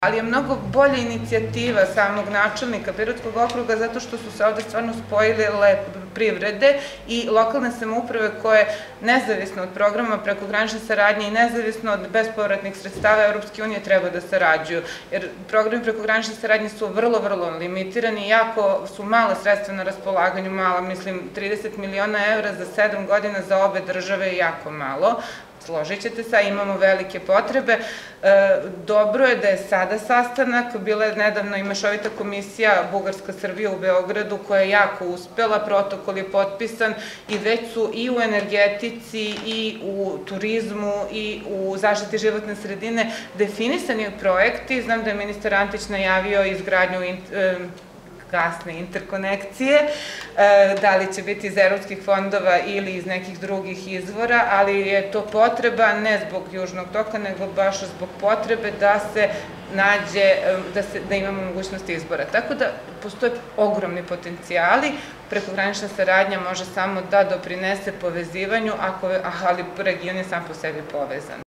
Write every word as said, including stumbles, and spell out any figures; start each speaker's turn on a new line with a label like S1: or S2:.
S1: Ali je mnogo bolja inicijativa samog načelnika Pirotskog okruga zato što su se ovde stvarno spojile privrede i lokalne samouprave koje nezavisno od programa prekogranične saradnje i nezavisno od bespovratnih sredstava Evropske unije treba da sarađuju. Jer programi prekogranične saradnje su vrlo, vrlo limitirani, jako su mala sredstva na raspolaganju, mala, mislim, trideset miliona evra za sedam godina za obe države je jako malo. Složit ćete se, imamo velike potrebe. Dobro je da je sada sastanak, bila je nedavno i mešovita komisija Bugarska-Srbija u Beogradu koja je jako uspela, protokol je potpisan i već su i u energetici i u turizmu i u zaštiti životne sredine definisani projekti. Znam da je ministar Antić najavio izgradnju gasne interkonekcije, da li će biti iz evropskih fondova ili iz nekih drugih izvora, ali je to potreba ne zbog Južnog toka, nego baš zbog potrebe da se nađe, da imamo mogućnost izbora. Tako da postoje ogromni potencijali, prekogranična saradnja može samo da doprinese povezivanju, ali region je sam po sebi povezan.